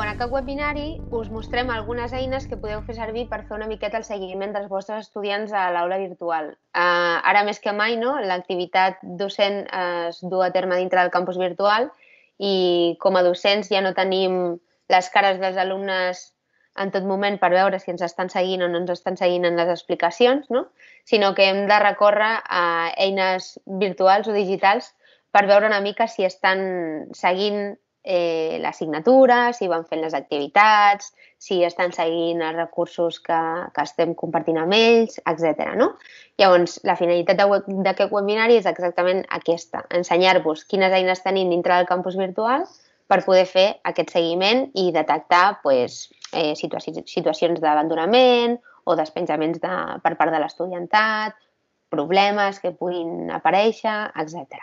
aquest webinari us mostrem algunes eines que podeu fer servir per fer una miqueta el seguiment dels vostres estudiants a l'aula virtual. Ara més que mai, l'activitat docent es du a terme dintre del campus virtual i com a docents ja no tenim les cares dels alumnes en tot moment per veure si ens estan seguint o no ens estan seguint en les explicacions, sinó que hem de recórrer a eines virtuals o digitals per veure una mica si estan seguint l'assignatura, si van fent les activitats, si estan seguint els recursos que estem compartint amb ells, etc. Llavors, la finalitat d'aquest webinari és exactament aquesta, ensenyar-vos quines eines tenim dintre del campus virtual per poder fer aquest seguiment i detectar situacions d'abandonament o despenjaments per part de l'estudiantat, problemes que puguin aparèixer, etc.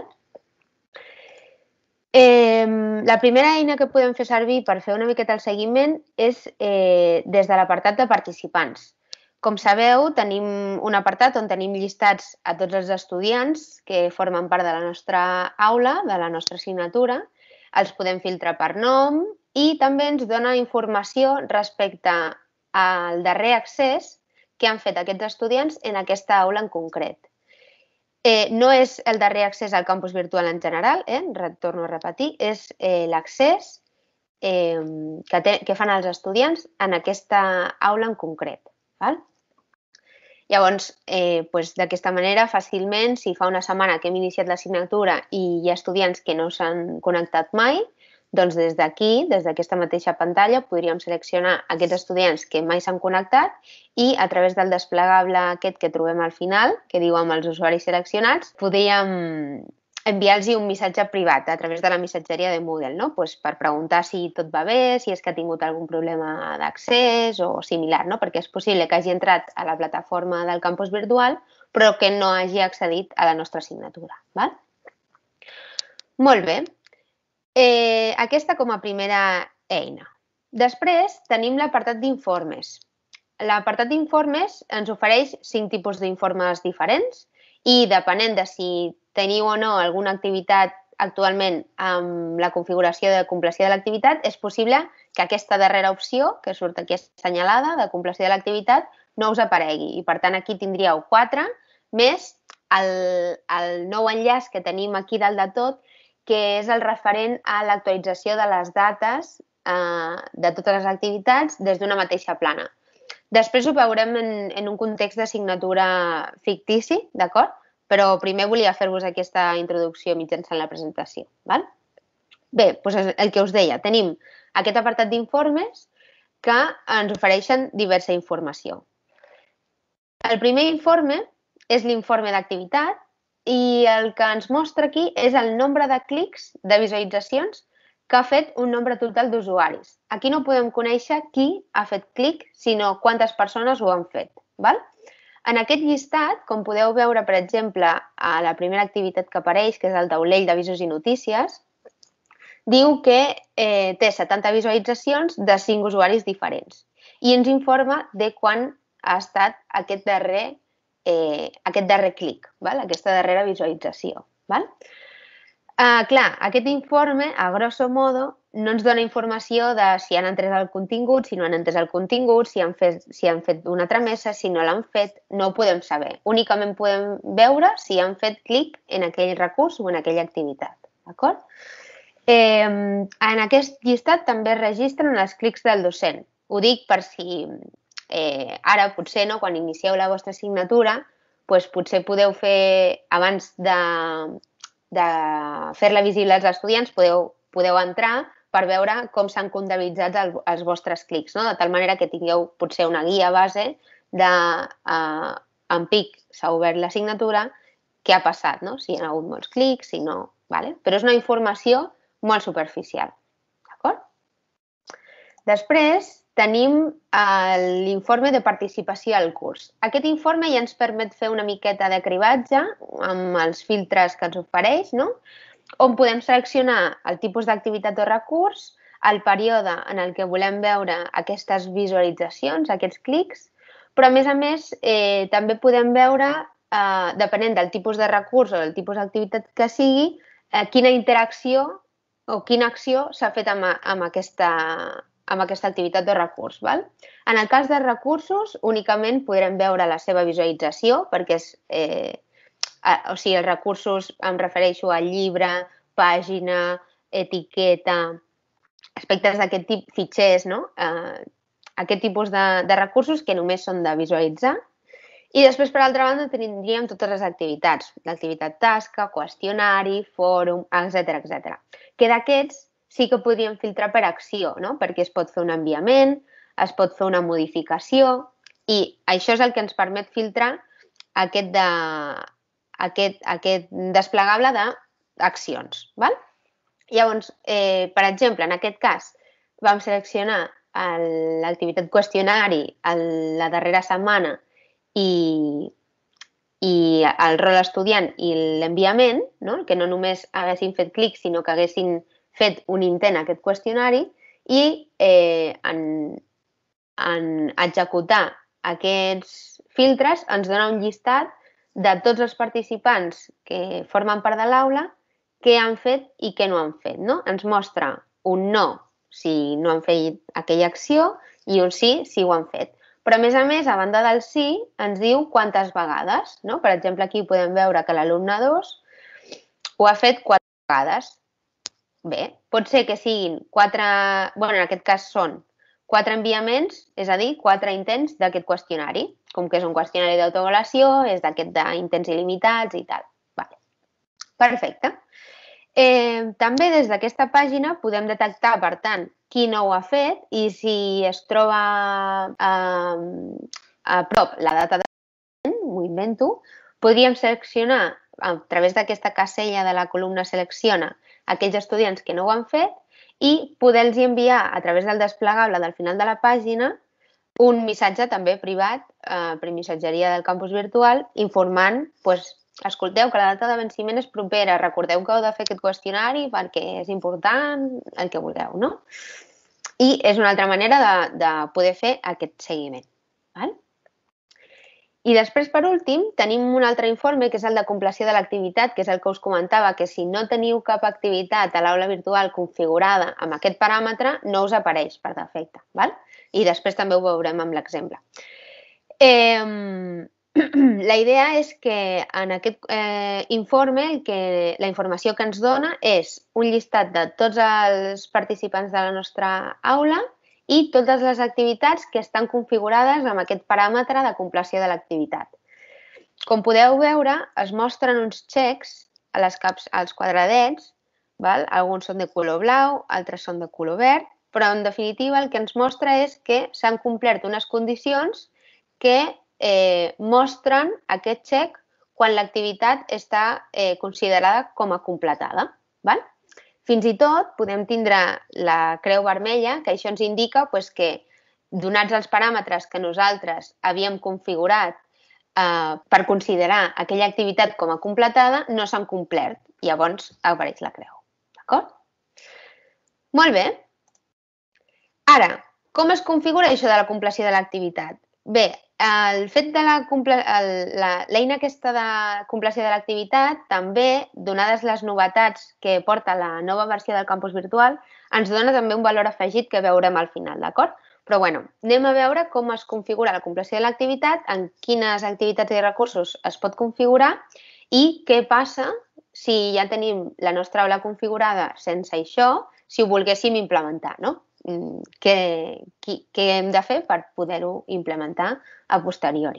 La primera eina que podem fer servir per fer una miqueta el seguiment és des de l'apartat de participants. Com sabeu, tenim un apartat on tenim llistats a tots els estudiants que formen part de la nostra aula, de la nostra assignatura. Els podem filtrar per nom i també ens dona informació respecte al darrer accés que han fet aquests estudiants en aquesta aula en concret. No és el darrer accés al campus virtual en general, torno a repetir, és l'accés que fan els estudiants en aquesta aula en concret. Llavors, d'aquesta manera, fàcilment, si fa una setmana que hem iniciat l'assignatura i hi ha estudiants que no s'han connectat mai, doncs des d'aquí, des d'aquesta mateixa pantalla, podríem seleccionar aquests estudiants que mai s'han connectat i a través del desplegable aquest que trobem al final, que diu amb els usuaris seleccionats, podríem enviar-los un missatge privat a través de la missatgeria de Moodle, per preguntar si tot va bé, si és que ha tingut algun problema d'accés o similar, perquè és possible que hagi entrat a la plataforma del campus virtual però que no hagi accedit a la nostra assignatura. Molt bé. Aquesta com a primera eina. Després tenim l'apartat d'informes. L'apartat d'informes ens ofereix 5 tipus d'informes diferents i depenent de si teniu o no alguna activitat actualment amb la configuració de compleció de l'activitat, és possible que aquesta darrera opció, que surt aquí assenyalada, de compleció de l'activitat, no us aparegui. I per tant aquí tindríeu 4 més el nou enllaç que tenim aquí dalt de tot, que és el referent a l'actualització de les dates de totes les activitats des d'una mateixa plana. Després ho veurem en un context d'assignatura fictici, d'acord? Però primer volia fer-vos aquesta introducció mitjançant la presentació. Bé, doncs el que us deia, tenim aquest apartat d'informes que ens ofereixen diversa informació. El primer informe és l'informe d'activitat i el que ens mostra aquí és el nombre de clics, de visualitzacions, que ha fet un nombre total d'usuaris. Aquí no podem conèixer qui ha fet clic, sinó quantes persones ho han fet. En aquest llistat, com podeu veure, per exemple, a la primera activitat que apareix, que és el taulell d'avisos i notícies, diu que té 70 visualitzacions de 5 usuaris diferents i ens informa de quan ha estat aquest darrer clic, aquesta darrera visualització. Clar, aquest informe, a grosso modo, no ens dona informació de si han entès el contingut, si no han entès el contingut, si han fet una tramesa, si no l'han fet, no ho podem saber. Únicament podem veure si han fet clic en aquell recurs o en aquella activitat. D'acord? En aquest llistat també es registren els clics del docent. Ho dic per si ara, potser, quan inicieu la vostra assignatura, potser podeu fer, abans de fer-la visible als estudiants, podeu entrar per veure com s'han comptabilitzat els vostres clics, de tal manera que tingueu potser una guia base de en pic s'ha obert l'assignatura, què ha passat, si hi ha hagut molts clics, si no... Però és una informació molt superficial. D'acord? Després tenim l'informe de participació al curs. Aquest informe ja ens permet fer una miqueta de cribatge amb els filtres que ens ofereix, on podem seleccionar el tipus d'activitat o recurs, el període en el que volem veure aquestes visualitzacions, aquests clics, però a més també podem veure, depenent del tipus de recurs o del tipus d'activitat que sigui, quina interacció o quina acció s'ha fet amb aquesta activitat o recurs. Val? En el cas de recursos, únicament podrem veure la seva visualització, perquè els recursos em refereixo al llibre, pàgina, etiqueta, aspectes d'aquest tipus, fitxers, no? Aquest tipus de recursos que només són de visualitzar. I després, per altra banda, tindríem totes les activitats, l'activitat tasca, qüestionari, fòrum, etc. Que d'aquests sí que podríem filtrar per acció, no? Perquè es pot fer un enviament, es pot fer una modificació i això és el que ens permet filtrar aquest desplegable d'accions. Llavors, per exemple, en aquest cas, vam seleccionar l'activitat qüestionari la darrera setmana i el rol estudiant i l'enviament, que no només haguessin fet clic, sinó que haguessin fet un intent a aquest qüestionari i en executar aquests filtres ens dona un llistat de tots els participants que formen part de l'aula què han fet i què no han fet. Ens mostra un no si no han fet aquella acció i un sí si ho han fet. Però, a més, a banda del sí, ens diu quantes vegades. Per exemple, aquí podem veure que l'alumne 2 ho ha fet 4 vegades. Bé, pot ser que siguin 4... en aquest cas són 4 enviaments, és a dir, 4 intents d'aquest qüestionari. Com que és un qüestionari d'autoavaluació, és d'aquest d'intents il·limitats i tal. Perfecte. També des d'aquesta pàgina podem detectar, per tant, qui no ho ha fet i si es troba a prop la data de l'any, m'ho invento, podríem seleccionar a través d'aquesta casella de la columna selecciona aquells estudiants que no ho han fet i poder-los enviar a través del desplegable del final de la pàgina un missatge també privat per missatgeria del campus virtual informant, escolteu que la data de venciment és propera, recordeu que heu de fer aquest qüestionari perquè és important, el que vulgueu, no? I és una altra manera de poder fer aquest seguiment. I després, per últim, tenim un altre informe, que és el de compleció de l'activitat, que és el que us comentava, que si no teniu cap activitat a l'aula virtual configurada amb aquest paràmetre, no us apareix per defecte. I després també ho veurem amb l'exemple. La idea és que en aquest informe la informació que ens dona és un llistat de tots els participants de la nostra aula i totes les activitats que estan configurades amb aquest paràmetre de compleció de l'activitat. Com podeu veure, es mostren uns xecs als quadradets, alguns són de color blau, altres són de color verd, però en definitiva el que ens mostra és que s'han complert unes condicions que mostren aquest xec quan l'activitat està considerada com a completada. Fins i tot podem tindre la creu vermella, que això ens indica que, donats els paràmetres que nosaltres havíem configurat per considerar aquella activitat com a completada, no s'han complert. Llavors apareix la creu. D'acord? Molt bé. Ara, com es configura això de la compleció de l'activitat? Bé, el fet de l'eina aquesta de compleció de l'activitat també, donades les novetats que porta la nova versió del campus virtual, ens dona també un valor afegit que veurem al final, d'acord? Però bé, anem a veure com es configura la compleció de l'activitat, en quines activitats i recursos es pot configurar i què passa si ja tenim la nostra aula configurada sense això, si ho volguéssim implementar, no? Què hem de fer per poder-ho implementar a posteriori.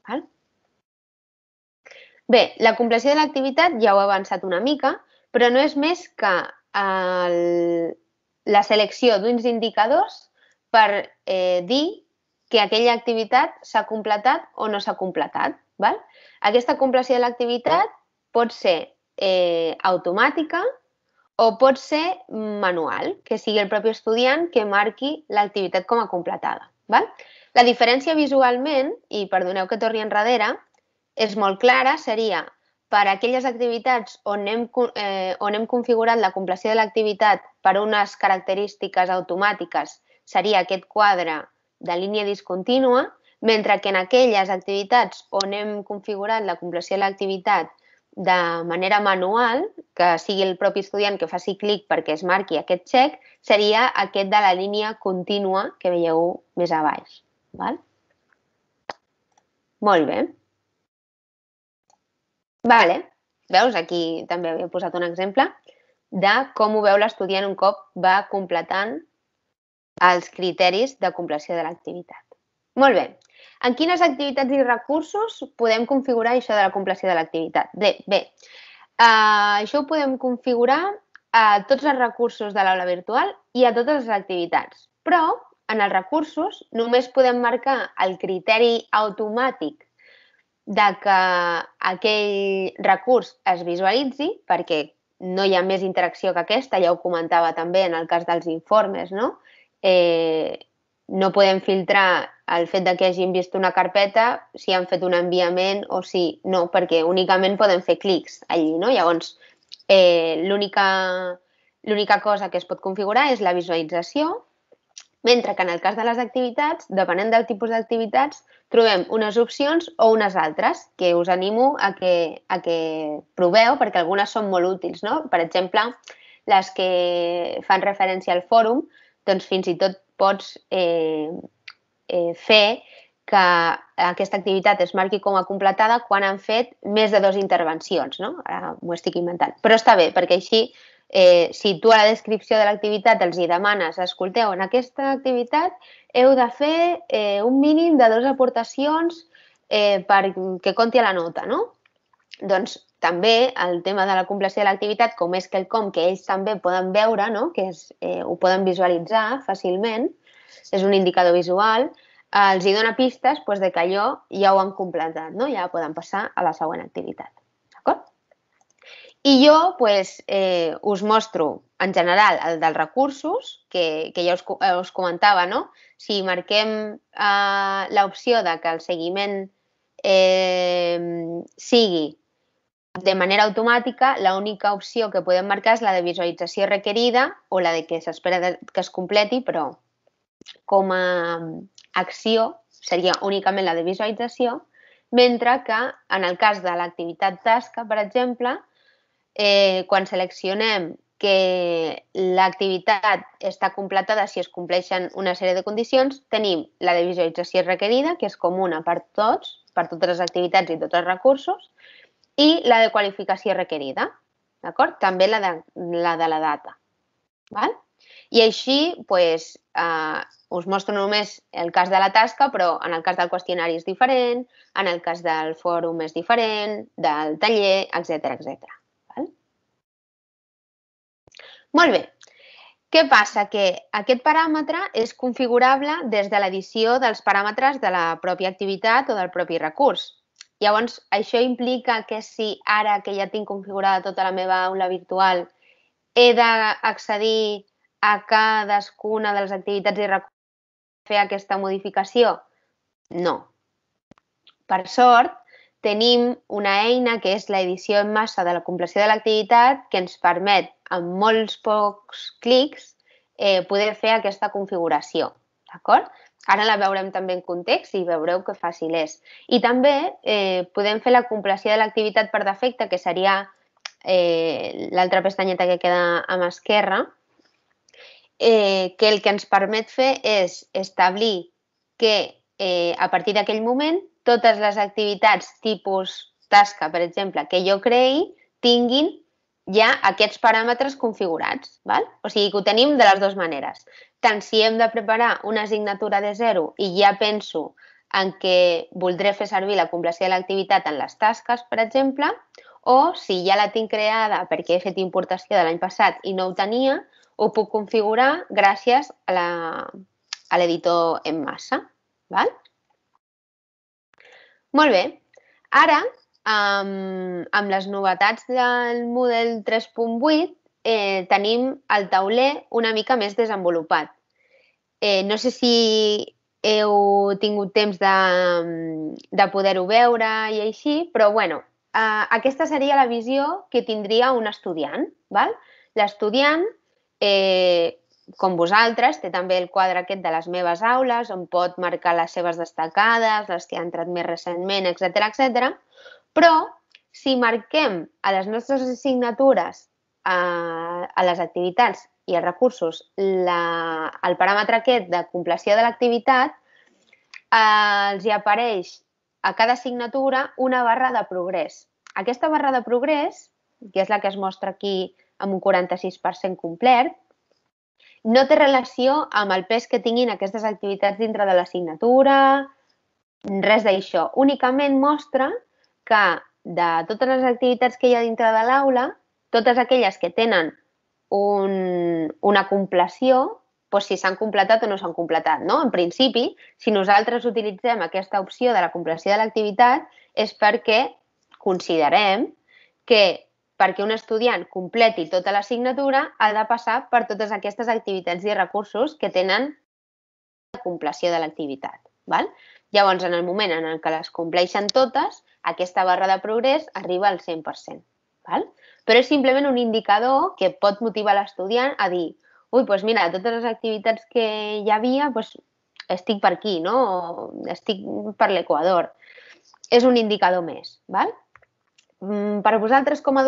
Bé, la compleció de l'activitat ja ho he avançat una mica, però no és més que la selecció d'uns indicadors per dir que aquella activitat s'ha completat o no s'ha completat. Aquesta compleció de l'activitat pot ser automàtica o pot ser manual, que sigui el propi estudiant que marqui l'activitat com a completada. La diferència visualment, i perdoneu que torni enrere, és molt clara, seria per a aquelles activitats on hem configurat la compleció de l'activitat per unes característiques automàtiques, seria aquest quadre de línia discontínua, mentre que en aquelles activitats on hem configurat la compleció de l'activitat de manera manual, que sigui el propi estudiant que faci clic perquè es marqui aquest check, seria aquest de la línia contínua que veieu més a baix. Val? Molt bé. Vale. Veus? Aquí també havia posat un exemple de com ho veu l'estudiant un cop va completant els criteris de compleció de l'activitat. Molt bé. En quines activitats i recursos podem configurar això de la compleció de l'activitat? Bé, això ho podem configurar a tots els recursos de l'aula virtual i a totes les activitats. Però en els recursos només podem marcar el criteri automàtic de que aquell recurs es visualitzi, perquè no hi ha més interacció que aquesta, ja ho comentava també en el cas dels informes, no? No podem filtrar el fet que hagin vist una carpeta si han fet un enviament o si no, perquè únicament poden fer clics allí, no? Llavors, l'única cosa que es pot configurar és la visualització, mentre que en el cas de les activitats, depenent del tipus d'activitats, trobem unes opcions o unes altres, que us animo a que proveu, perquè algunes són molt útils, no? Per exemple, les que fan referència al fòrum, doncs fins i tot pots fer que aquesta activitat es marqui com a completada quan han fet més de 2 intervencions, no? Ara m'ho estic inventant. Però està bé, perquè així si tu a la descripció de l'activitat els hi demanes, escolteu, en aquesta activitat heu de fer un mínim de 2 aportacions perquè compti a la nota, no? Doncs també el tema de la compleció de l'activitat, com és quelcom que ells també poden veure, no? Que ho poden visualitzar fàcilment, és un indicador visual, els hi dona pistes de que allò ja ho han completat, no? Ja poden passar a la següent activitat. D'acord? I jo us mostro, en general, el dels recursos, que ja us comentava, no? Si marquem l'opció de que el seguiment sigui de manera automàtica, l'única opció que podem marcar és la de visualització requerida o la de que s'espera que es completi, però com a acció seria únicament la de visualització, mentre que en el cas de l'activitat tasca, per exemple, quan seleccionem que l'activitat està completada si es compleixen una sèrie de condicions, tenim la de visualització requerida, que és comuna per tots, per totes les activitats i tots els recursos, i la de qualificació requerida, d'acord? També la de la data. Val? I així us mostro només el cas de la tasca, però en el cas del qüestionari és diferent, en el cas del fòrum és diferent, del taller, etc. Molt bé. Què passa? Que aquest paràmetre és configurable des de l'edició dels paràmetres de la pròpia activitat o del propi recurs. Llavors, això implica que si ara que ja tinc configurada tota la meva aula virtual he d'accedir a cadascuna de les activitats i recursos per fer aquesta modificació? No. Per sort, tenim una eina que és l'edició en massa de la compleció de l'activitat que ens permet, amb molts pocs clics, poder fer aquesta configuració. D'acord? Ara la veurem també en context i veureu que fàcil és. I també podem fer la compleció de l'activitat per defecte, que seria l'altra pestanyeta que queda a mà esquerra, que el que ens permet fer és establir que a partir d'aquell moment totes les activitats tipus tasca, per exemple, que jo creï, tinguin ja aquests paràmetres configurats. Val? O sigui que ho tenim de les dues maneres. Tant si hem de preparar una assignatura de zero i ja penso en què voldré fer servir la compleció de l'activitat en les tasques, per exemple, o si ja la tinc creada perquè he fet importació de l'any passat i no ho tenia, ho puc configurar gràcies a l'editor en massa. Val? Molt bé. Ara, amb les novetats del Moodle 3.8, tenim el tauler una mica més desenvolupat. No sé si heu tingut temps de poder-ho veure i així, però bueno, aquesta seria la visió que tindria un estudiant. L'estudiant, com vosaltres, té també el quadre aquest de les meves aules, on pot marcar les seves destacades, les que han entrat més recentment, etc. Però si marquem a les nostres assignatures, a les activitats i als recursos, el paràmetre aquest de compleció de l'activitat, els hi apareix a cada assignatura una barra de progrés. Aquesta barra de progrés, que és la que es mostra aquí amb un 46% complert, no té relació amb el pes que tinguin aquestes activitats dintre de l'assignatura, res d'això. Únicament mostra que de totes les activitats que hi ha dintre de l'aula, totes aquelles que tenen una compleció, doncs si s'han completat o no s'han completat. En principi, si nosaltres utilitzem aquesta opció de la compleció de l'activitat és perquè considerem que perquè un estudiant completi tota l'assignatura ha de passar per totes aquestes activitats i recursos que tenen la compleció de l'activitat. Llavors, en el moment en què les compleixen totes, aquesta barra de progrés arriba al 100%. Però és simplement un indicador que pot motivar l'estudiant a dir doncs mira, totes les activitats que hi havia, estic per aquí, estic per l'equador. És un indicador més. Per vosaltres com a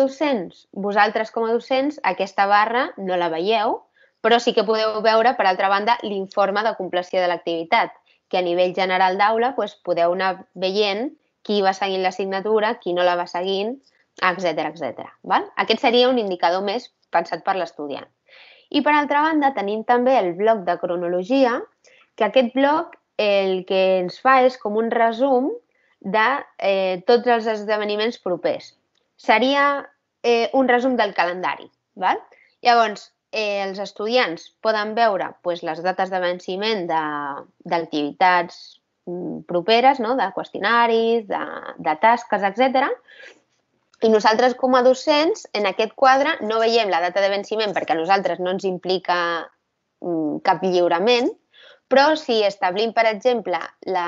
docents, aquesta barra no la veieu, però sí que podeu veure, per altra banda, l'informe de compleció de l'activitat, que a nivell general d'aula podeu anar veient qui va seguint l'assignatura, qui no la va seguint, etc. Aquest seria un indicador més pensat per l'estudiant. I per altra banda tenim també el bloc de cronologia, que aquest bloc el que ens fa és com un resum de tots els esdeveniments propers. Seria un resum del calendari. Llavors, els estudiants poden veure les dates de venciment d'activitats properes, de qüestionaris, de tasques, etc. I nosaltres, com a docents, en aquest quadre no veiem la data de venciment perquè a nosaltres no ens implica cap lliurament, però si establim, per exemple,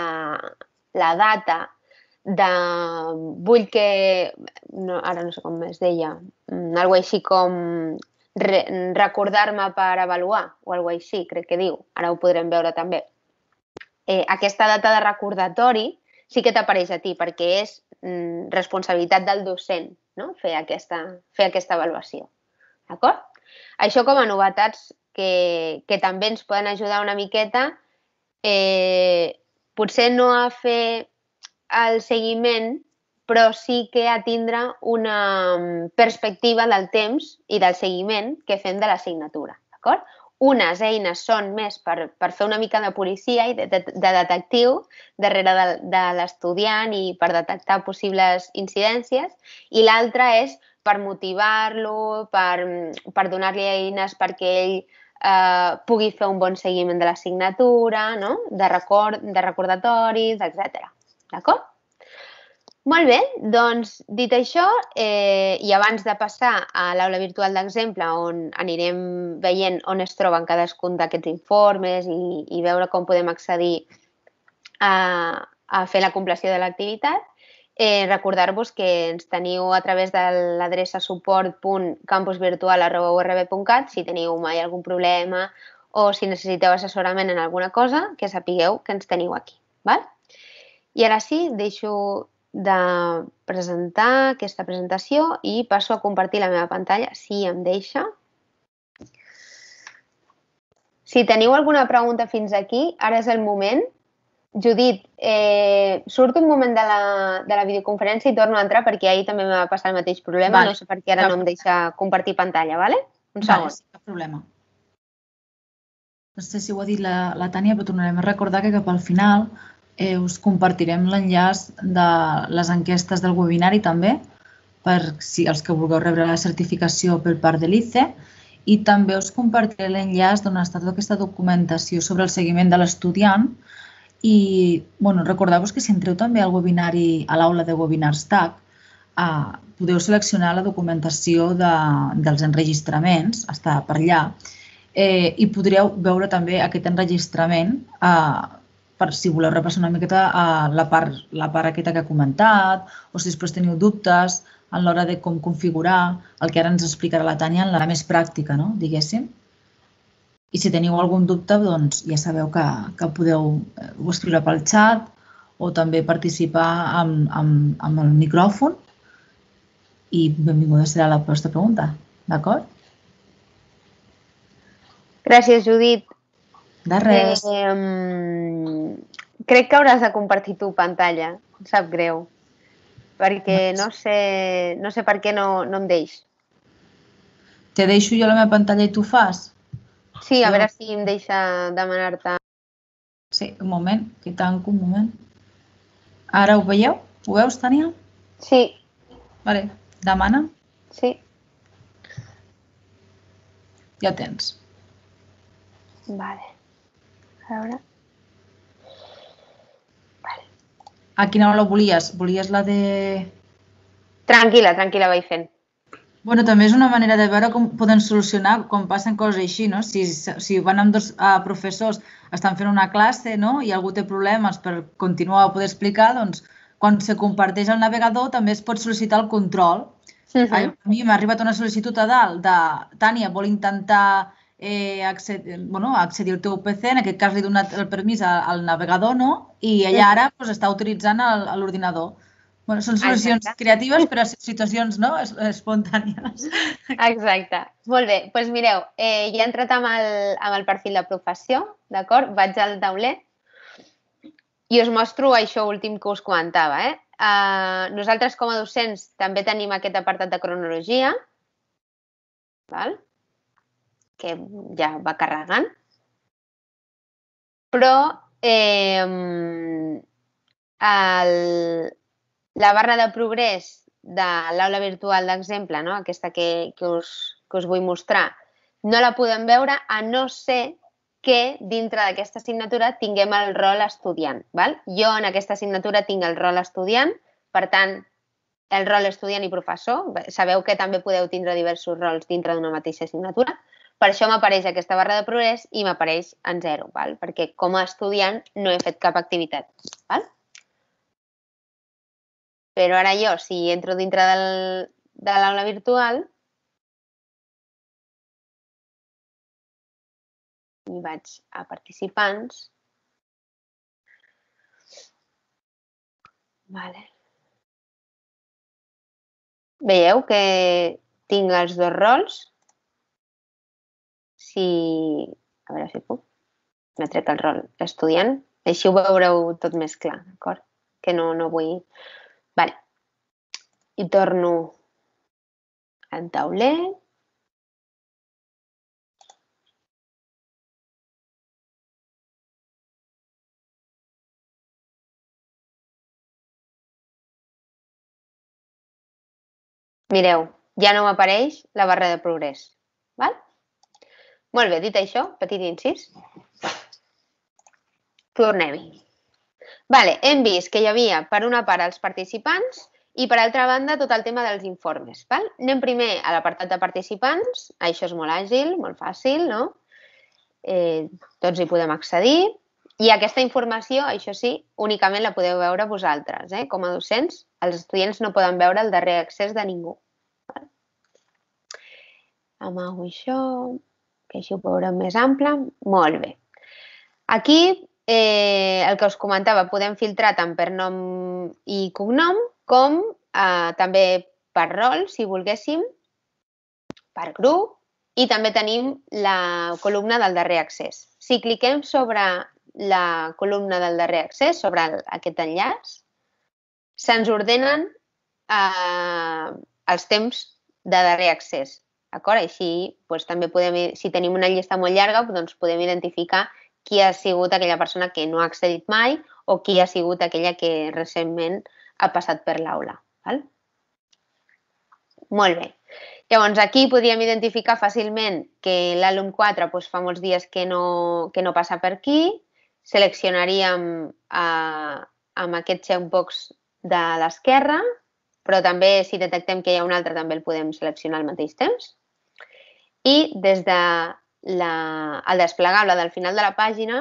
la data de vull que... Ara no sé com es deia, alguna cosa així com recordar-me per avaluar o alguna cosa així, crec que diu. Ara ho podrem veure també. Aquesta data de recordatori sí que t'apareix a ti perquè és responsabilitat del docent fer aquesta avaluació. D'acord? Això com a novetats que també ens poden ajudar una miqueta, potser no a fer el seguiment, però sí que a tindre una perspectiva del temps i del seguiment que fem de l'assignatura. D'acord? Unes eines són més per fer una mica de policia i de detectiu darrere de l'estudiant i per detectar possibles incidències, i l'altra és per motivar-lo, per donar-li eines perquè ell pugui fer un bon seguiment de l'assignatura, de recordatoris, etc. D'acord? Molt bé, doncs dit això, i abans de passar a l'aula virtual d'exemple on anirem veient on es troben cadascun d'aquests informes i veure com podem accedir a fer la compleció de l'activitat, recordar-vos que ens teniu a través de l'adreça suport.campusvirtual@urb.cat si teniu mai algun problema o si necessiteu assessorament en alguna cosa, que sapigueu que ens teniu aquí. I ara sí, deixo de presentar aquesta presentació i passo a compartir la meva pantalla, si em deixa. Si teniu alguna pregunta fins aquí, ara és el moment. Judit, surto un moment de la videoconferència i torno a entrar perquè ahir també em va passar el mateix problema. No sé per què ara no em deixa compartir pantalla, ¿vale? Un segon. Cap problema. No sé si ho ha dit la Tània, però tornarem a recordar que cap al final us compartirem l'enllaç de les enquestes del webinari també, per si els que vulgueu rebre la certificació per part de l'ICE, i també us compartiré l'enllaç d'on està tota aquesta documentació sobre el seguiment de l'estudiant. I recordeu-vos que si entreu també al webinari, a l'aula de webinars TAC, podeu seleccionar la documentació dels enregistraments, està per allà, i podríeu veure també aquest enregistrament per si voleu repassar una miqueta la part aquesta que he comentat o si després teniu dubtes a l'hora de com configurar el que ara ens explicarà la Tània en la més pràctica, diguéssim. I si teniu algun dubte, doncs ja sabeu que podeu escriure pel xat o també participar amb el micròfon i benvinguda serà la vostra pregunta, d'acord? Gràcies, Judit. De res. Crec que hauràs de compartir tu pantalla, em sap greu, perquè no sé per què no em deix. Te deixo jo la meva pantalla i tu fas? Sí, a veure si em deixa demanar-te. Sí, un moment, que tanco un moment. Ara ho veieu? Ho veus, Tània? Sí. Vale, demana. Sí. Ja tens. Vale. A veure. Vale. A quina hora volies? Volies la de... Tranquil·la, vaig fent. Bueno, també és una manera de veure com poden solucionar quan passen coses així, no? Si van amb dos professors, estan fent una classe, no? I algú té problemes per continuar a poder explicar, doncs quan se comparteix el navegador també es pot sol·licitar el control. A mi m'ha arribat una sol·licitud a dalt de Tània, vol intentar accedir al teu PC, en aquest cas li he donat el permís al navegador, no? I ella ara està utilitzant l'ordinador. Bueno, són solucions creatives per a situacions espontànies. Exacte. Molt bé. Doncs mireu, ja he entrat amb el perfil de professió, d'acord? Vaig al tauler i us mostro això últim que us comentava. Nosaltres com a docents també tenim aquest apartat de cronologia, que ja va carregant, però la barra de progrés de l'aula virtual d'exemple, aquesta que us vull mostrar, no la podem veure a no ser que dintre d'aquesta assignatura tinguem el rol estudiant. Jo en aquesta assignatura tinc el rol estudiant, per tant, el rol estudiant i professor. Sabeu que també podeu tindre diversos rols dintre d'una mateixa assignatura. Per això m'apareix aquesta barra de progrés i m'apareix en 0, perquè com a estudiant no he fet cap activitat. Però ara jo, si entro dintre de l'aula virtual i vaig a participants, veieu que tinc els dos rols. A veure si puc. M'he tret el rol estudiant. Així ho veureu tot més clar, d'acord? Que no vull... Vale. I torno al tauler. Mireu, ja no m'apareix la barra de progrés. Molt bé, dit això, petit incís. Tornem-hi. Hem vist que hi havia, per una part, els participants i, per altra banda, tot el tema dels informes. Anem primer a l'apartat de participants. Això és molt àgil, molt fàcil, no? Tots hi podem accedir. I aquesta informació, això sí, únicament la podeu veure vosaltres. Com a docents, els estudiants no poden veure el darrer accés de ningú. Amago això, que així ho veurem més ample. Molt bé. Aquí, el que us comentava, podem filtrar tant per nom i cognom com també per rol, si volguéssim, per grup, i també tenim la columna del darrer accés. Si cliquem sobre la columna del darrer accés, sobre aquest enllaç, se'ns ordenen els temps de darrer accés. Així també podem, si tenim una llista molt llarga, doncs podem identificar qui ha sigut aquella persona que no ha accedit mai o qui ha sigut aquella que recentment ha passat per l'aula. Molt bé. Llavors, aquí podríem identificar fàcilment que l'alumne 4 fa molts dies que no passa per aquí. Seleccionaríem amb aquest checkbox de l'esquerra, però també si detectem que hi ha un altre també el podem seleccionar al mateix temps. I des del desplegable del final de la pàgina,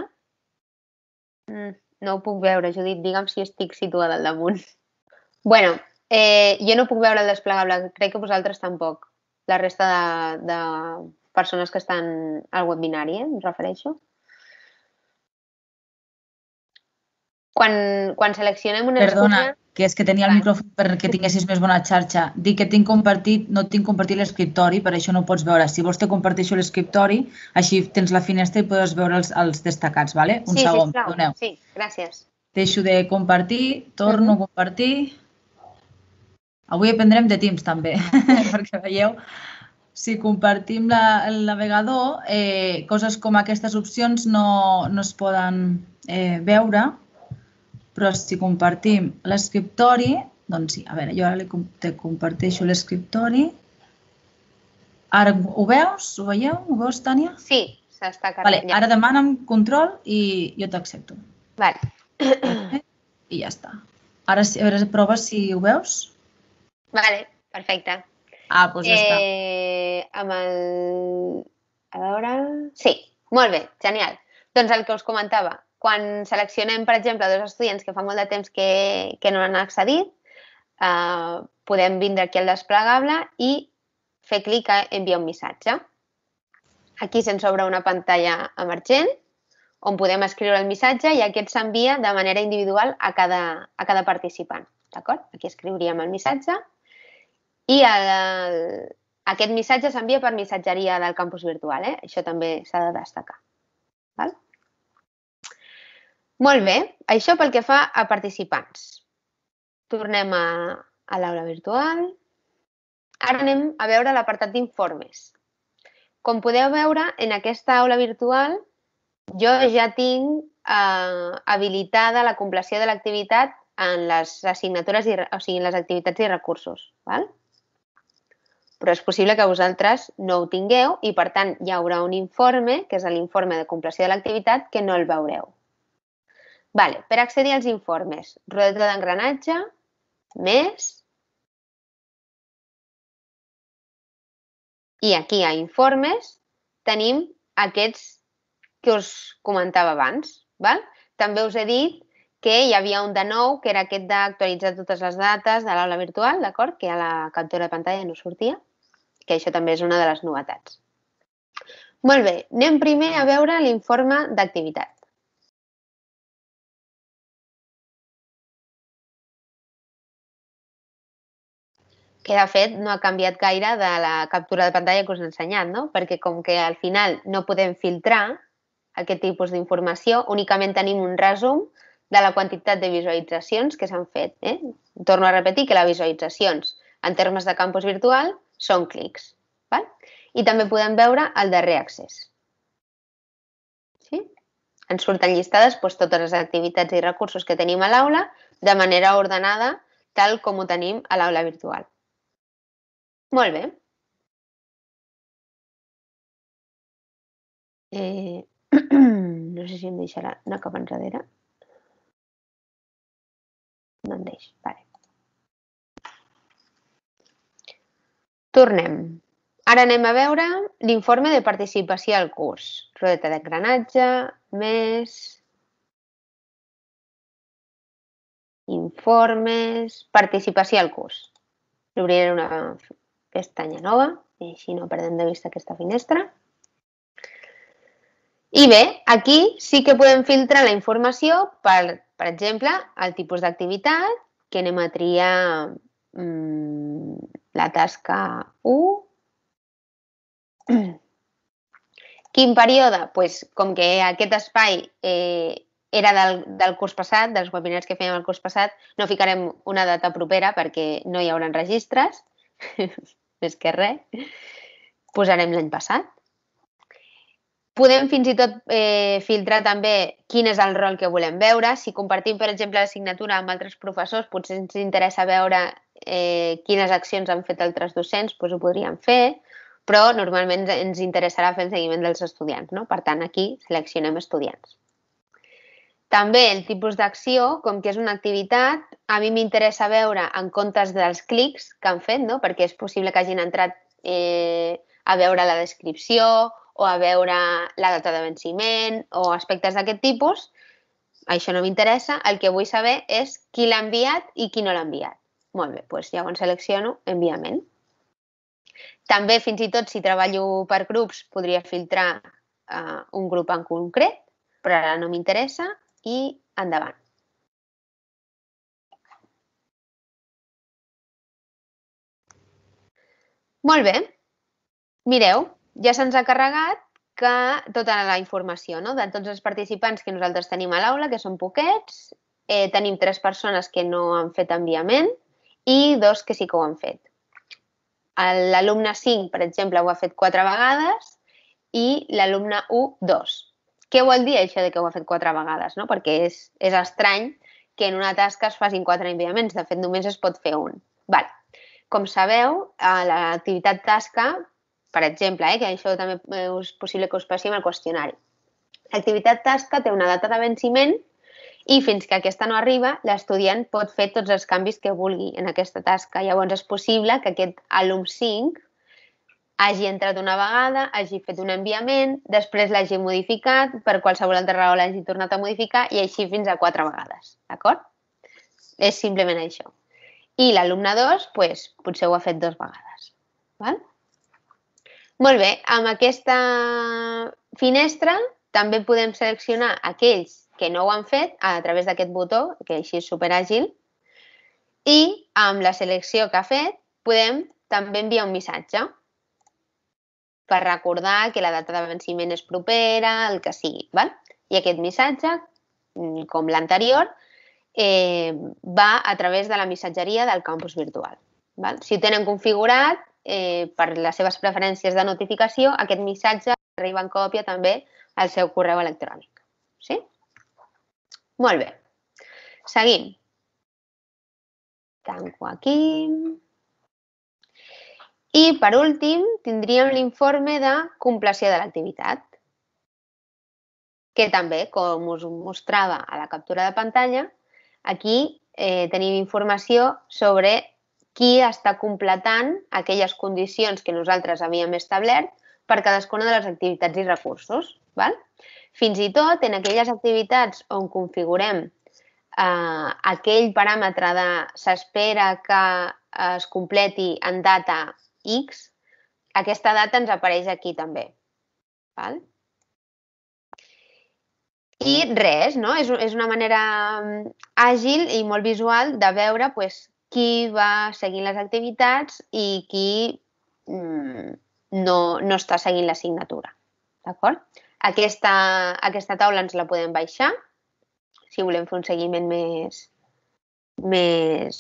no ho puc veure, Judit, digue'm si estic situada al damunt. Bueno, jo no puc veure el desplegable, crec que vosaltres tampoc. La resta de persones que estan al webinari, em refereixo. Quan seleccionem una excursió... que és que tenia el micròfon perquè tinguessis més bona xarxa. Dic que tinc compartit, no tinc compartit l'escriptori, per això no ho pots veure. Si vols te comparteixo l'escriptori, així tens la finestra i podes veure els destacats, ¿vale? Un Sí, segon, sisplau. perdoneu. Sí, gràcies. Deixo de compartir, torno a compartir. Avui aprendrem de Teams també, perquè veieu, si compartim el navegador, coses com aquestes opcions no es poden veure, però si compartim l'escriptori, doncs sí, a veure, jo ara te comparteixo l'escriptori. Ara ho veus? Ho veieu? Ho veus, Tània? Sí, s'està carregant. Ara demana'm control i jo t'accepto. Vale. I ja està. Ara, a veure, prova si ho veus. Vale, perfecte. Doncs ja està. Amb el... A veure... Sí, molt bé, genial. Doncs el que us comentava, quan seleccionem, per exemple, dos estudiants que fa molt de temps que no han accedit, podem vindre aquí al desplegable i fer clic a enviar un missatge. Aquí se'ns obre una pantalla emergent on podem escriure el missatge i aquest s'envia de manera individual a cada participant. D'acord? Aquí escriuríem el missatge i aquest missatge s'envia per missatgeria del campus virtual. Això també s'ha de destacar. Val? Molt bé, això pel que fa a participants. Tornem a l'aula virtual. Ara anem a veure l'apartat d'informes. Com podeu veure, en aquesta aula virtual jo ja tinc habilitada la compleció de l'activitat en les assignatures, o sigui, en les activitats i recursos. Val? Però és possible que vosaltres no ho tingueu i, per tant, hi haurà un informe, que és l'informe de compleció de l'activitat, que no el veureu. Vale. Per accedir als informes, rodeta d'engranatge, més, i aquí a informes tenim aquests que us comentava abans. Val? També us he dit que hi havia un de nou, que era aquest d'actualitzar totes les dates de l'aula virtual, d'acord? Que a la captura de pantalla no sortia, que això també és una de les novetats. Molt bé, anem primer a veure l'informe d'activitat. Que, de fet, no ha canviat gaire de la captura de pantalla que us he ensenyat, no? Perquè com que al final no podem filtrar aquest tipus d'informació, únicament tenim un resum de la quantitat de visualitzacions que s'han fet. Torno a repetir que les visualitzacions en termes de campus virtual són clics. Val? I també podem veure el darrer accés. Sí? Ens surten llistades totes les activitats i recursos que tenim a l'aula de manera ordenada, tal com ho tenim a l'aula virtual. Molt bé. No sé si em deixarà anar cap enrere. No em deix. Vale. Tornem. Ara anem a veure l'informe de participació al curs. Rodeta d'engranatge, més... Informes... Participació al curs. Obriré una pestanya nova i així no perdem de vista aquesta finestra. I bé, aquí sí que podem filtrar la informació per exemple, el tipus d'activitat, que anem a triar la tasca 1. Quin període? Com que aquest espai era del curs passat, dels webinars que fèiem el curs passat, no ficarem una data propera perquè no hi haurà registres, més que res. Posarem l'any passat. Podem fins i tot filtrar també quin és el rol que volem veure. Si compartim, per exemple, l'assignatura amb altres professors, potser ens interessa veure quines accions han fet altres docents, doncs ho podríem fer, però normalment ens interessarà fer el seguiment dels estudiants, no? Per tant, aquí seleccionem estudiants. També el tipus d'acció, com que és una activitat, a mi m'interessa veure en comptes dels clics que han fet, no? Perquè és possible que hagin entrat a veure la descripció o a veure la data de venciment o aspectes d'aquest tipus. Això no m'interessa. El que vull saber és qui l'ha enviat i qui no l'ha enviat. Molt bé, doncs llavors selecciono enviament. També, fins i tot, si treballo per grups, podria filtrar un grup en concret, però ara no m'interessa i endavant. Molt bé. Mireu, ja se'ns ha carregat tota la informació, no? De tots els participants que nosaltres tenim a l'aula, que són poquets, tenim 3 persones que no han fet enviament i 2 que sí que ho han fet. L'alumne 5, per exemple, ho ha fet 4 vegades i l'alumne 1, 2. Què vol dir això de que ho ha fet 4 vegades? No? Perquè és estrany que en una tasca es facin 4 enviaments. De fet, només es pot fer un. Val. Com sabeu, l'activitat tasca, per exemple, que això també és possible que us passi amb el qüestionari. L'activitat tasca té una data de venciment i fins que aquesta no arriba, l'estudiant pot fer tots els canvis que vulgui en aquesta tasca. Llavors, és possible que aquest alumne 5 hagi entrat una vegada, hagi fet un enviament, després l'hagi modificat, per qualsevol altra raó l'hagi tornat a modificar i així fins a 4 vegades, d'acord? És simplement això. I l'alumne 2, doncs, potser ho ha fet 2 vegades. Val? Molt bé, amb aquesta finestra també podem seleccionar aquells que no ho han fet a través d'aquest botó, que així és superàgil, i amb la selecció que ha fet podem també enviar un missatge per recordar que la data de venciment és propera, el que sigui. Val? I aquest missatge, com l'anterior, va a través de la missatgeria del campus virtual. Val? Si ho tenen configurat, per les seves preferències de notificació, aquest missatge arriba en còpia també al seu correu electrònic. Sí? Molt bé. Seguim. Tanco aquí. I, per últim, tindríem l'informe de compleció de l'activitat, que també, com us mostrava a la captura de pantalla, aquí tenim informació sobre qui està completant aquelles condicions que nosaltres havíem establert per cadascuna de les activitats i recursos. Val? Fins i tot en aquelles activitats on configurem aquell paràmetre de s'espera que es completi en data X, aquesta data ens apareix aquí també. Val? I res, no? És una manera àgil i molt visual de veure qui va seguint les activitats i qui no està seguint l'assignatura. D'acord? Aquesta taula ens la podem baixar si volem fer un seguiment més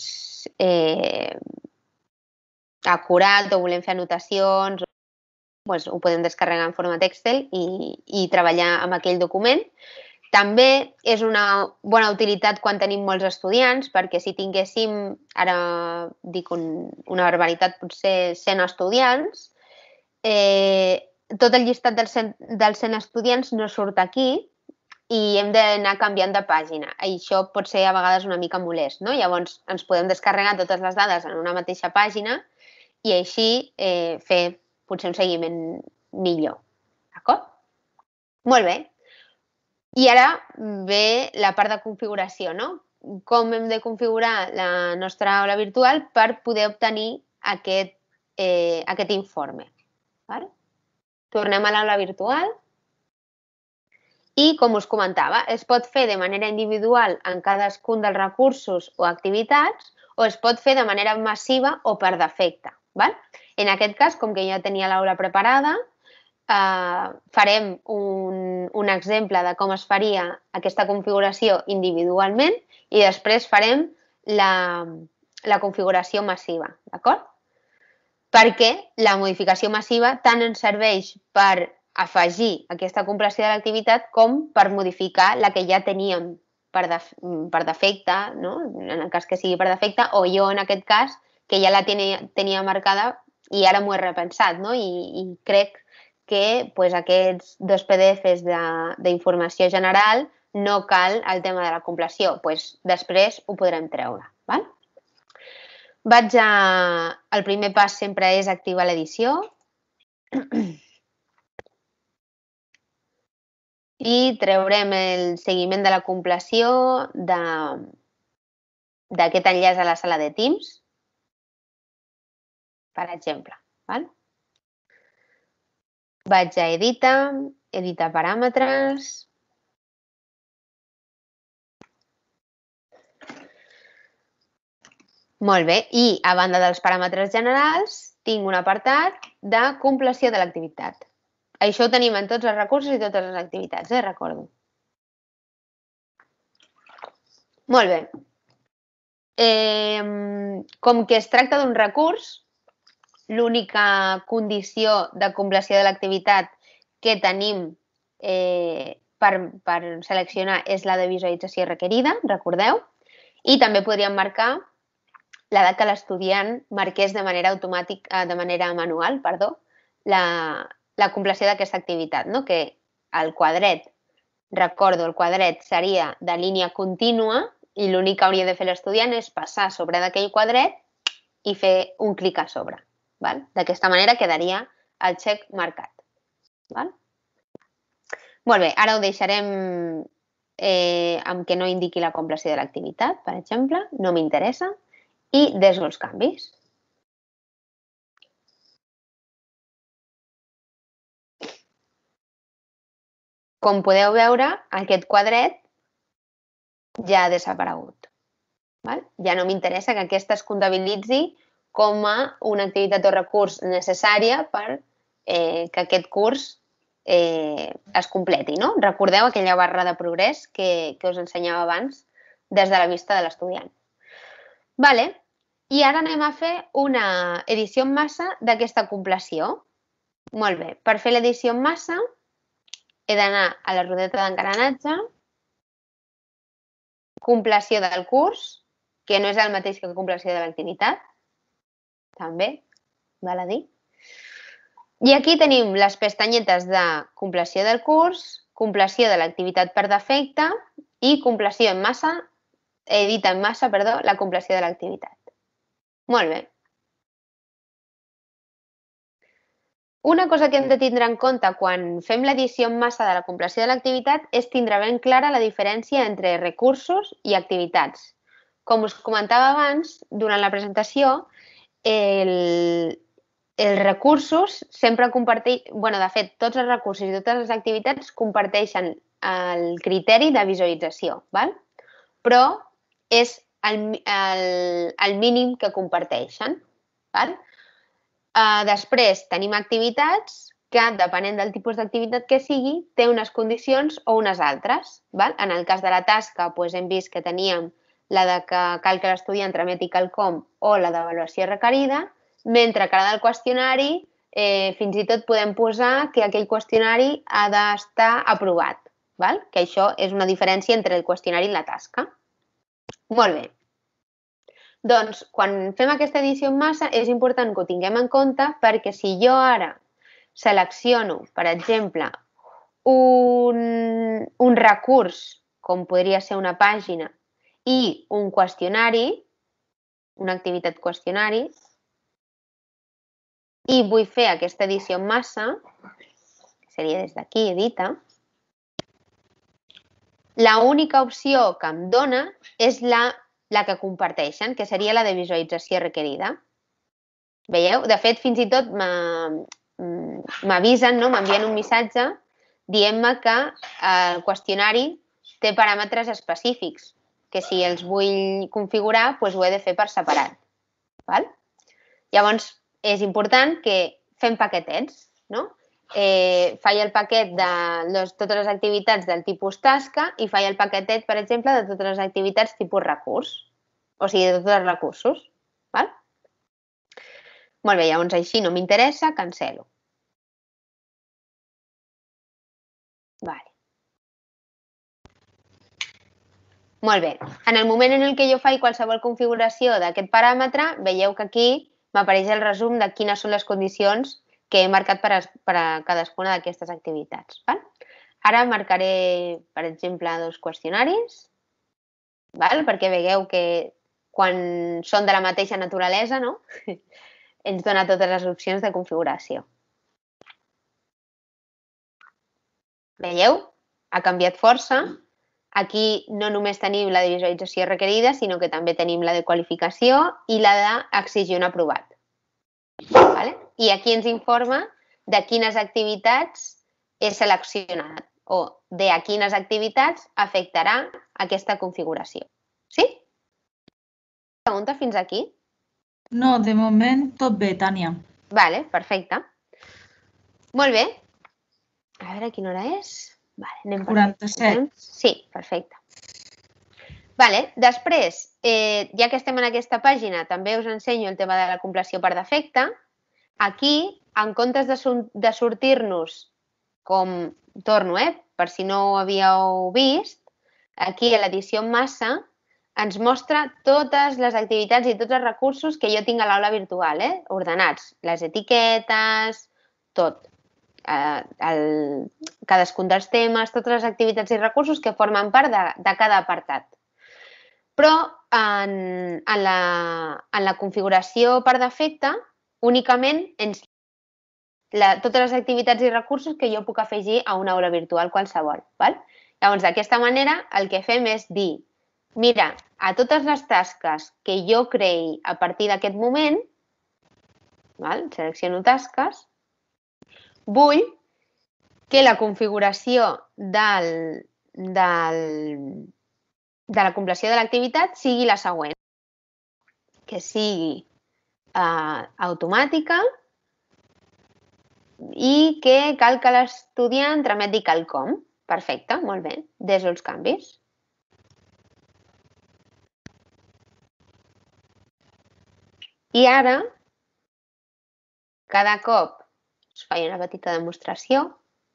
acurat o volem fer anotacions, doncs ho podem descarregar en format Excel i treballar amb aquell document. També és una bona utilitat quan tenim molts estudiants, perquè si tinguéssim, ara dic una barbaritat, potser 100 estudiants, tot el llistat dels 100 estudiants no surt aquí i hem d'anar canviant de pàgina. Això pot ser a vegades una mica molest, no? Llavors ens podem descarregar totes les dades en una mateixa pàgina i així fer potser un seguiment millor. D'acord? Molt bé. I ara ve la part de configuració, no? Com hem de configurar la nostra aula virtual per poder obtenir aquest informe. Tornem a l'aula virtual i, com us comentava, es pot fer de manera individual en cadascun dels recursos o activitats o es pot fer de manera massiva o per defecte. En aquest cas, com que ja tenia l'aula preparada, farem un exemple de com es faria aquesta configuració individualment i després farem la configuració massiva, d'acord? Perquè la modificació massiva tant ens serveix per afegir aquesta compleció de l'activitat com per modificar la que ja teníem per defecte, no? En el cas que sigui per defecte, o jo en aquest cas, que ja la tenia marcada i ara m'ho he repensat, no? I crec que aquests 2 PDFs d'informació general no cal el tema de la compleció. Després ho podrem treure. El primer pas sempre és activar l'edició i treurem el seguiment de la compleció d'aquest enllaç a la sala de Teams, per exemple. Vaig a editar paràmetres. Molt bé, i a banda dels paràmetres generals tinc un apartat de compleció de l'activitat. Això ho tenim en tots els recursos i totes les activitats, recordo. Molt bé. Com que es tracta d'un recurs, l'única condició de compleció de l'activitat que tenim per seleccionar és la de visualització requerida, recordeu? I també podríem marcar la de que l'estudiant marqués de manera manual, la compleció d'aquesta activitat, no? Que el quadret, recordo, el quadret seria de línia contínua i l'únic que hauria de fer l'estudiant és passar sobre d'aquell quadret i fer un clic a sobre. D'aquesta manera quedaria el xec marcat. Molt bé, ara ho deixarem amb que no indiqui la compleció de l'activitat, per exemple, no m'interessa, i desgo els canvis. Com podeu veure, aquest quadret ja ha desaparegut. Ja no m'interessa que aquesta es comptabilitzi com a una activitat o recurs necessària per que aquest curs es completi. Recordeu aquella barra de progrés que us ensenyava abans des de la vista de l'estudiant. I ara anem a fer una edició en massa d'aquesta compleció. Molt bé, per fer l'edició en massa he d'anar a la rodeta d'engranatge, compleció del curs, que no és el mateix que compleció de l'activitat, també, val a dir. I aquí tenim les pestanyetes de compleció del curs, compleció de l'activitat per defecte i compleció en massa, edita en massa, la compleció de l'activitat. Molt bé. Una cosa que hem de tindre en compte quan fem l'edició en massa de la compleció de l'activitat és tindre ben clara la diferència entre recursos i activitats. Com us comentava abans, durant la presentació, els recursos sempre comparteixen... De fet, tots els recursos i totes les activitats comparteixen el criteri de visualització, però és el mínim que comparteixen. Després tenim activitats que, depenent del tipus d'activitat que sigui, té unes condicions o unes altres. En el cas de la tasca hem vist que teníem la de que cal que l'estudiant trameti quelcom o la d'avaluació requerida, mentre que la del qüestionari fins i tot podem posar que aquell qüestionari ha d'estar aprovat, que això és una diferència entre el qüestionari i la tasca. Molt bé. Doncs, quan fem aquesta edició en massa, és important que ho tinguem en compte perquè si jo ara selecciono, per exemple, un recurs, com podria ser una pàgina, i un qüestionari, una activitat qüestionari, i vull fer aquesta edició en massa, que seria des d'aquí, edita, l'única opció que em dona és la que comparteixen, que seria la de visualització requerida. Veieu? De fet, fins i tot m'avisen, m'envien un missatge dient-me que el qüestionari té paràmetres específics, que si els vull configurar, ho he de fer per separat. Llavors, és important que fem paquetets, faig el paquet de totes les activitats del tipus tasca i faig el paquetet, per exemple, de totes les activitats tipus recurs, o sigui, de tots els recursos. Molt bé, llavors així no m'interessa, cancel·lo. Molt bé, en el moment en què jo faig qualsevol configuració d'aquest paràmetre, veieu que aquí m'apareix el resum de quines són les condicions que he marcat per a cadascuna d'aquestes activitats. Ara marcaré, per exemple, 2 qüestionaris, perquè veieu que quan són de la mateixa naturalesa ens dona totes les opcions de configuració. Veieu? Ha canviat força. Aquí no només tenim la de visualització requerida, sinó que també tenim la de qualificació i la d'exigir un aprovat. I aquí ens informa de quines activitats he seleccionat o de a quines activitats afectarà aquesta configuració. Sí? Pregunta fins aquí? No, de moment tot bé, Tània. Vale, perfecte. Molt bé. A veure quina hora és. Vale, anem per 47. Sí, perfecte. Vale, després, ja que estem en aquesta pàgina, també us ensenyo el tema de la compleció per defecte. Aquí, en comptes de sortir-nos, com torno, per si no ho havíeu vist, aquí a l'edició en massa ens mostra totes les activitats i tots els recursos que jo tinc a l'aula virtual, ordenats, les etiquetes, tot. Cadascun dels temes, totes les activitats i recursos que formen part de cada apartat. Però en la configuració per defecte, únicament totes les activitats i recursos que jo puc afegir a una aula virtual qualsevol. Val? Llavors, d'aquesta manera, el que fem és dir, mira, a totes les tasques que jo creï a partir d'aquest moment, selecciono tasques, vull que la configuració de la compleció de l'activitat sigui la següent, que sigui automàtica i que cal que l'estudiant trameti quelcom. Perfecte, molt bé. Deso els canvis. I ara, cada cop us faig una petita demostració.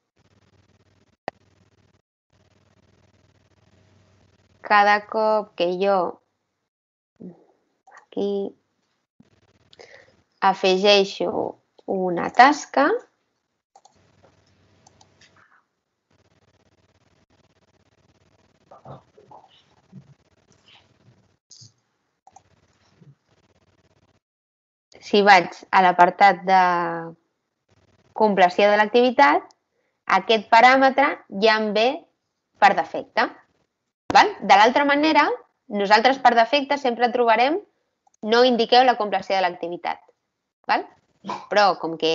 Cada cop que jo aquí afegeixo una tasca, si vaig a l'apartat de compleció de l'activitat, aquest paràmetre ja em ve per defecte. De l'altra manera, nosaltres per defecte sempre trobarem no indiqueu la compleció de l'activitat. Però com que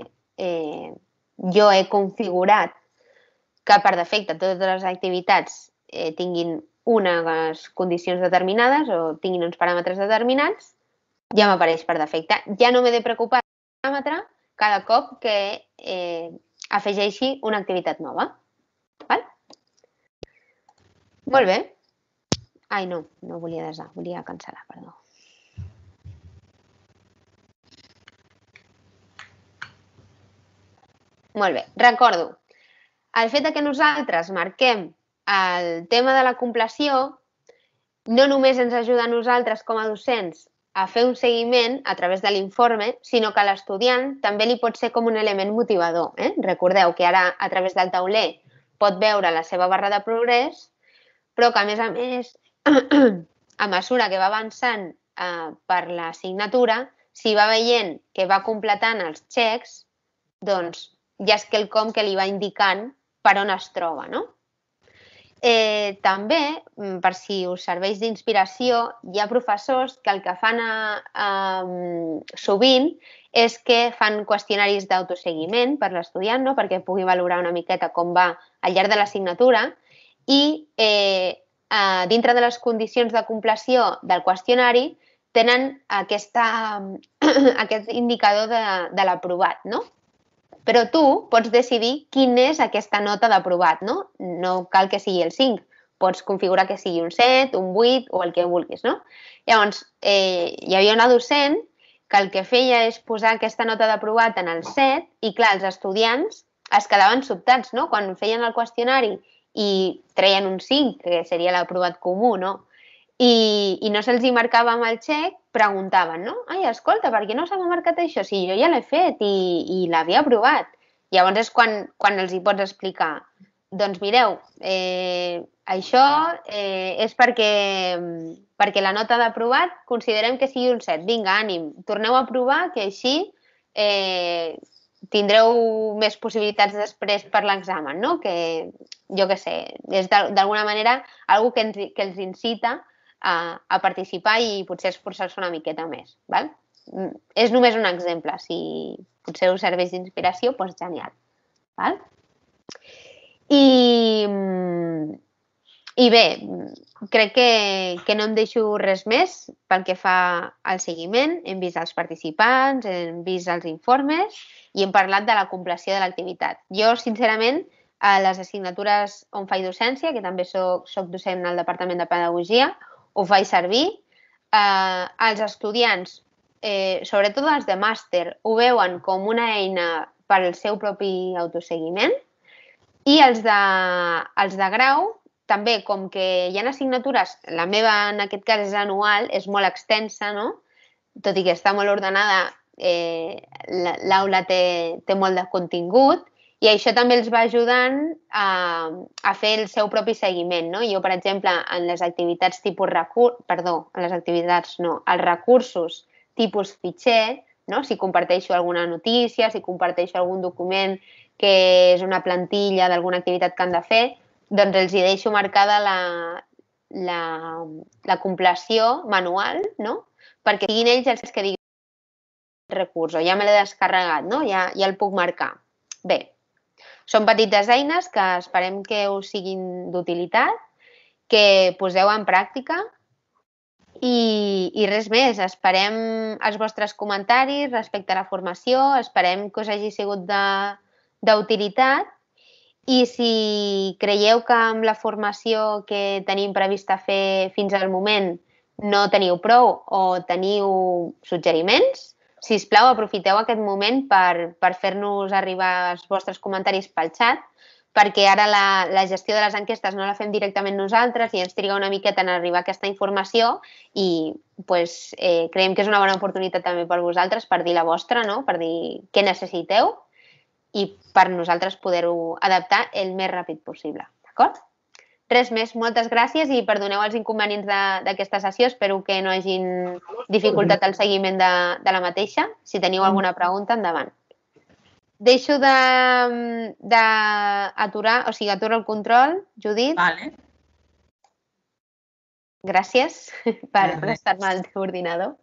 jo he configurat que per defecte totes les activitats tinguin unes condicions determinades o tinguin uns paràmetres determinats, ja m'apareix per defecte. Ja no m'he de preocupar del paràmetre cada cop que afegeixi una activitat nova. Molt bé. Ai, no volia desar, volia cancel·lar, perdó. Molt bé, recordo, el fet que nosaltres marquem el tema de la compleció no només ens ajuda a nosaltres com a docents a fer un seguiment a través de l'informe, sinó que a l'estudiant també li pot ser com un element motivador. Recordeu que ara a través del tauler pot veure la seva barra de progrés, però que a més, a mesura que va avançant per l'assignatura, si va veient que va completant els xecs, doncs ja és quelcom que li va indicant per on es troba, no? També, per si us serveix d'inspiració, hi ha professors que el que fan sovint és que fan qüestionaris d'autoseguiment per l'estudiant, perquè pugui valorar una miqueta com va al llarg de l'assignatura i dintre de les condicions de compleció del qüestionari tenen aquest indicador de l'aprovat, no? Però tu pots decidir quina és aquesta nota d'aprovat, no? No cal que sigui el 5. Pots configurar que sigui un 7, un 8 o el que vulguis, no? Llavors, hi havia una docent que el que feia és posar aquesta nota d'aprovat en el 7 i, clar, els estudiants es quedaven sobtats, no? Quan feien el qüestionari i treien un 5, que seria l'aprovat comú, no? I no se'ls hi marcava amb el xec, preguntaven, no? Ai, escolta, per què no se m'ha marcat això? Si jo ja l'he fet i l'havia aprovat. Llavors és quan els hi pots explicar. Doncs mireu, això és perquè la nota d'aprovat considerem que sigui un 7. Vinga, ànim, torneu a provar, que així tindreu més possibilitats després per l'examen, no? Que, jo què sé, és d'alguna manera una cosa que els incita a participar i potser esforçar-se una miqueta més. És només un exemple. Si potser us serveix d'inspiració, doncs genial. I bé, crec que no em deixo res més pel que fa al seguiment. Hem vist els participants, hem vist els informes i hem parlat de la compleció de l'activitat. Jo, sincerament, a les assignatures on faig docència, que també soc docent al Departament de Pedagogia, ho faig servir. Els estudiants, sobretot els de màster, ho veuen com una eina pel seu propi autoseguiment i els de grau, també, com que hi ha assignatures, la meva en aquest cas és anual, és molt extensa, no? Tot i que està molt ordenada, l'aula té molt de contingut i això també els va ajudant a fer el seu propi seguiment, no? Jo, per exemple, en les activitats tipus els recursos tipus fitxer, no? Si comparteixo alguna notícia, si comparteixo algun document que és una plantilla d'alguna activitat que han de fer, doncs els hi deixo marcada la compleció manual, no? Perquè siguin ells els que diguin el recurs, o ja me l'he descarregat, no? Ja el puc marcar. Bé, són petites eines que esperem que us siguin d'utilitat, que poseu en pràctica i res més. Esperem els vostres comentaris respecte a la formació, esperem que us hagi sigut d'utilitat. I si creieu que amb la formació que tenim prevista fer fins al moment no teniu prou o teniu suggeriments, sisplau, aprofiteu aquest moment per fer-nos arribar els vostres comentaris pel xat, perquè ara la gestió de les enquestes no la fem directament nosaltres i ens triga una miqueta en arribar a aquesta informació i creiem que és una bona oportunitat també per vosaltres per dir la vostra, no? Per dir què necessiteu i per nosaltres poder-ho adaptar el més ràpid possible. D'acord? Res més, moltes gràcies i perdoneu els inconvenients d'aquesta sessió. Espero que no hagin dificultat el seguiment de la mateixa. Si teniu alguna pregunta, endavant. Deixo d'aturar, atura el control, Judit. Vale. Gràcies per estar-me al teu ordinador.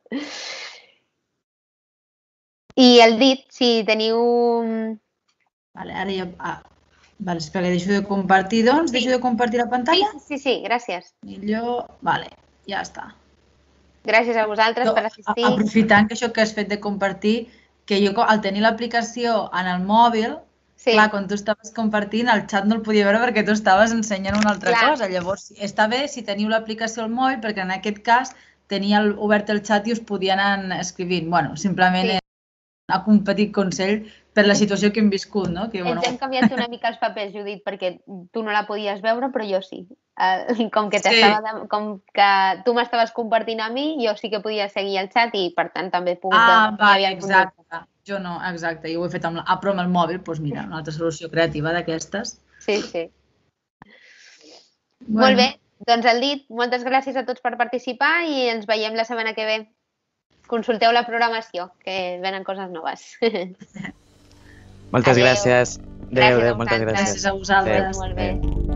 I el dit, si teniu... Vale, ara jo... Vale, espera, deixo de compartir, doncs. Deixo de compartir la pantalla? Sí, gràcies. Millor... Vale, ja està. Gràcies a vosaltres per assistir. Aprofitant que això que has fet de compartir, que jo al tenir l'aplicació en el mòbil, clar, quan tu estaves compartint, el xat no el podia veure perquè tu estaves ensenyant una altra cosa. Llavors, està bé si teniu l'aplicació al mòbil, perquè en aquest cas tenia obert el xat i us podien anar escrivint. Bueno, simplement un petit consell per la situació que hem viscut, no? Ens hem canviat una mica els papers, Judit, perquè tu no la podies veure, però jo sí. Com que tu m'estaves compartint a mi, jo sí que podia seguir el xat i, per tant, també he pogut... Vale, exacte. Jo no, exacte. Jo ho he fet però amb el mòbil, doncs mira, una altra solució creativa d'aquestes. Sí. Molt bé, doncs el dit, moltes gràcies a tots per participar i ens veiem la setmana que ve. Consulteu la programació, que venen coses noves. Moltes gràcies. Adéu, moltes gràcies. Gràcies a vosaltres. Molt bé.